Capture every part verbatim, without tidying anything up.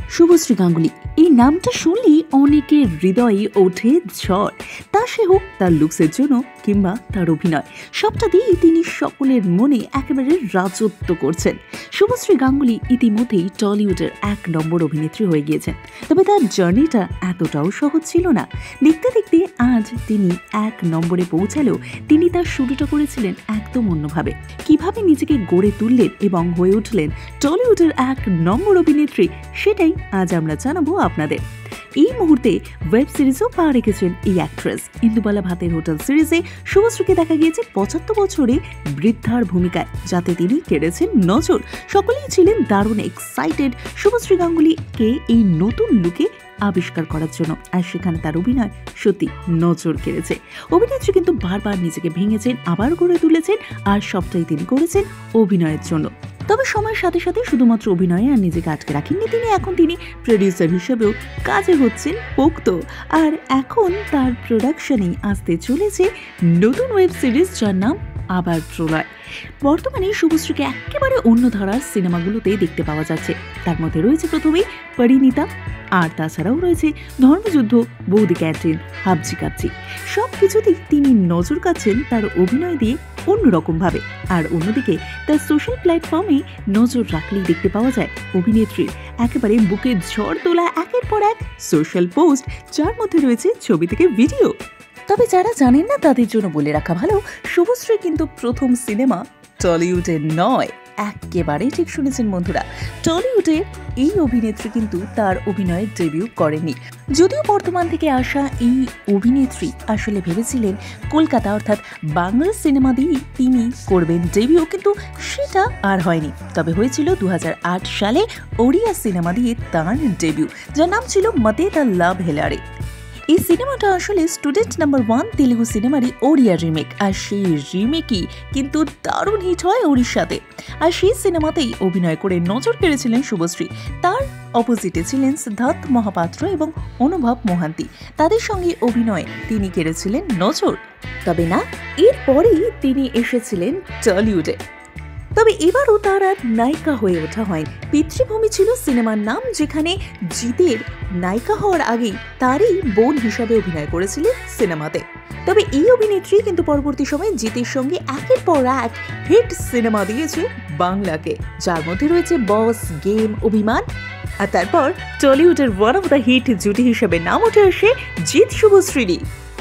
শুভশ্রী গাঙ্গুলি এই নামটা শুনলেই অনেকের হৃদয়ে ওঠে ঝড়। তা সে হোক তার লুকসের জন্য কিংবা তার অভিনয়, সবটা দিয়ে তিনি সকলের মনে একেবারে রাজত্ব করছেন। শুভশ্রী গাঙ্গুলি ইতিমধ্যেই টলিউডের এক নম্বর অভিনেত্রী হয়ে গিয়েছেন, তবে তার জার্নিটা এতটাও সহজ ছিল না। দেখতে দেখতে আজ তিনি এক নম্বরে পৌঁছালেও তিনি তার শুরুটা করেছিলেন একদম অন্যভাবে। কিভাবে নিজেকে গড়ে তুললেন এবং হয়ে উঠলেন টলিউডের এক নম্বর অভিনেত্রী, সেটাই আজ আমরা জানাবো আপনাদের। এই মুহূর্তে ওয়েব সিরিজও পা রেখেছেন এই অ্যাক্ট্রেস। ইন্দুবালা ভাতের হোটেল সিরিজে শুভশ্রীকে দেখা গিয়েছে পঁচাত্তর বছরে বৃদ্ধার ভূমিকায়, যাতে তিনি কেড়েছেন নজর। সকলেই ছিলেন দারুণ এক্সাইটেড শুভশ্রী গাঙ্গুলিকে এই নতুন লুকে আবিষ্কার করার জন্য, আর সেখানে তার অভিনয় সত্যি নজর কেড়েছে। অভিনেত্রী কিন্তু বারবার নিজেকে ভেঙেছেন, আবার গড়ে তুলেছেন, আর সবটাই তিনি করেছেন অভিনয়ের জন্য। তবে সময়ের সাথে সাথে শুধুমাত্র অভিনয়ে আর নিজেকে আটকে রাখেননি তিনি, এখন তিনি প্রডিউসার হিসেবেও কাজে হচ্ছেন পোক্ত। আর এখন তার প্রোডাকশনেই আসতে চলেছে নতুন ওয়েব সিরিজ, যার নাম আবার প্রলয়। বর্তমানে শুভশ্রীকে একেবারে অন্য ধারার সিনেমাগুলোতে দেখতে পাওয়া যাচ্ছে। তার মধ্যে রয়েছে প্রথমেই পরিণীতা, আর তাছাড়াও রয়েছে ধর্মযুদ্ধ, বৌদি ক্যান্টিন, হাবজি কাবজি। সব কিছুতেই তিনি নজর কাটছেন তার অভিনয় দিয়ে অন্যরকম ভাবে। আর অন্যদিকে তার সোশ্যাল প্ল্যাটফর্মে নজর রাখলেই দেখতে পাওয়া যায় অভিনেত্রীর একেবারে বুকে ঝড় তোলা একের পর এক সোশ্যাল পোস্ট, যার মধ্যে রয়েছে ছবি থেকে ভিডিও। তবে যারা জানেন না তাদের জন্য বলে রাখা ভালো, শুভশ্রী কিন্তু প্রথম সিনেমা টলিউডে নয়। একেবারেই ঠিক শুনেছেন বন্ধুরা, টলিউডে এই অভিনেত্রী কিন্তু তার অভিনয়ের ডেবিউ করেনি। যদিও বর্তমান থেকে আসা এই অভিনেত্রী আসলে ভেবেছিলেন কলকাতা অর্থাৎ বাংলা সিনেমা দিয়ে তিনি করবেন ডেবিউ, কিন্তু সেটা আর হয়নি। তবে হয়েছিল দু হাজার আট সালে ওড়িয়া সিনেমা দিয়ে তাঁর ডেবিউ, যার নাম ছিল মতে দ্য লাভ হেলারে। এই সিনেমাটা আসলে স্টুডেন্ট নাম্বার ওয়ান তেলুগু সিনেমারই ওড়িয়া রিমেক, আর সেই রিমেকই কিন্তু দারুণ হিট হয় ওড়িশাতে। আর সেই সিনেমাতেই অভিনয় করে নজর কেড়েছিলেন শুভশ্রী। তার অপোজিটে ছিলেন সিদ্ধার্থ মহাপাত্র এবং অনুভব মোহান্তি, তাদের সঙ্গে অভিনয়ে তিনি কেড়েছিলেন নজর। তবে না, এরপরেই তিনি এসেছিলেন টলিউডে। তবে এবারও তার আর নায়িকা হয়ে ওঠা হয়। পিতৃভূমি ছিল সিনেমার নাম, যেখানে জিতের নায়িকা হওয়ার আগেই তারই বোন হিসাবে অভিনয় করেছিলেন সিনেমাতে। তবে এই অভিনেত্রী কিন্তু পরবর্তী সময়ে জিতের সঙ্গে একের পর এক হিট সিনেমা দিয়েছে বাংলাকে, যার মধ্যে রয়েছে বস, গেম, অভিমান। আর তারপর টলিউডের ওয়ান অফ দ্য হিট জুটি হিসেবে নাম উঠে আসে জিত শুভশ্রীরই।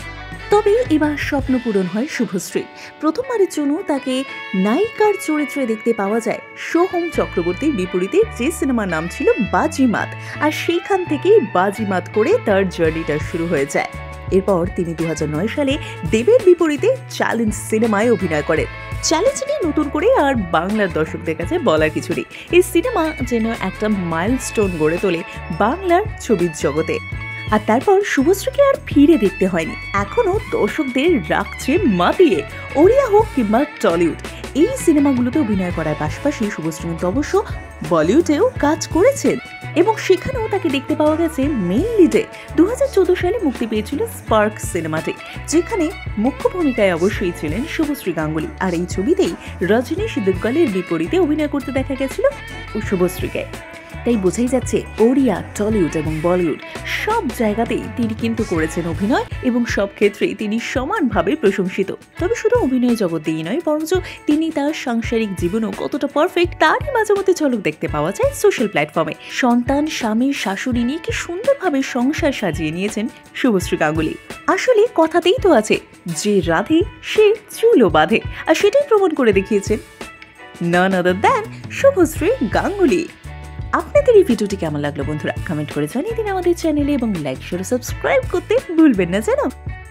তবে এবার স্বপ্ন পূরণ হয় শুভশ্রী। প্রথমবারের জন্য তাকে নায়িকার চরিত্রে দেখতে পাওয়া যায় সোহম চক্রবর্তীর বিপরীতে, যে সিনেমার নাম ছিল বাজিমাত। আর সেইখান থেকেই বাজিমাত করে তার জার্নিটা শুরু হয়ে যায়। এরপর তিনি দু হাজার নয় সালে দেবের বিপরীতে চ্যালেঞ্জ সিনেমায় অভিনয় করেন। চ্যালেঞ্জ নিয়ে নতুন করে আর বাংলার দর্শকদের কাছে বলার কিছু নেই। এই সিনেমা যেন একটা মাইলস্টোন গড়ে তোলে বাংলার ছবির জগতে। আর তারপর শুভশ্রীকে আর ফিরে দেখতে হয়নি, এখনো দর্শকদের রাখছে মাতিয়ে। ওড়িয়া হোক কিংবা টলিউড, এই সিনেমাগুলোতে অভিনয় করার পাশাপাশি শুভশ্রী কিন্তু অবশ্য বলিউডেও কাজ করেছেন, এবং সেখানেও তাকে দেখতে পাওয়া গেছে মেইন লিডে। দু হাজার চোদ্দ সালে মুক্তি পেয়েছিল স্পার্ক সিনেমাটি, যেখানে মুখ্য ভূমিকায় অবশ্যই ছিলেন শুভশ্রী গাঙ্গুলি। আর এই ছবিতেই রজনী সিদ্দিকওয়ালের বিপরীতে অভিনয় করতে দেখা গেছিল শুভশ্রীকে। তাই বোঝাই যাচ্ছে ওড়িয়া, টলিউড এবং বলিউড সব জায়গাতেই তিনি কিন্তু করেছেন অভিনয়, এবং সব ক্ষেত্রেই তিনি সমানভাবে প্রশংসিত। তবে শুধু অভিনয় জগৎ দিয়েই নয়, বরঞ্চ তিনি তার সাংসারিক জীবনও কতটা পারফেক্ট তারই মাঝে মধ্যে ঝলক দেখতে পাওয়া যায় সোশ্যাল প্ল্যাটফর্মে। সন্তান, স্বামী, শাশুড়ি নিয়ে কি সুন্দরভাবে সংসার সাজিয়ে নিয়েছেন শুভশ্রী গাঙ্গুলি। আসলে কথাতেই তো আছে, যে রাধে সে চুলও বাঁধে, আর সেটাই প্রমাণ করে দেখিয়েছেন none other than Subhashree Ganguly. আপনাদের এই ভিডিওটি কেমন লাগলো বন্ধুরা, কমেন্ট করে জানিয়ে দিন আমাদের চ্যানেলে, এবং লাইক, শেয়ার, সাবস্ক্রাইব করতে ভুলবেন না যেন।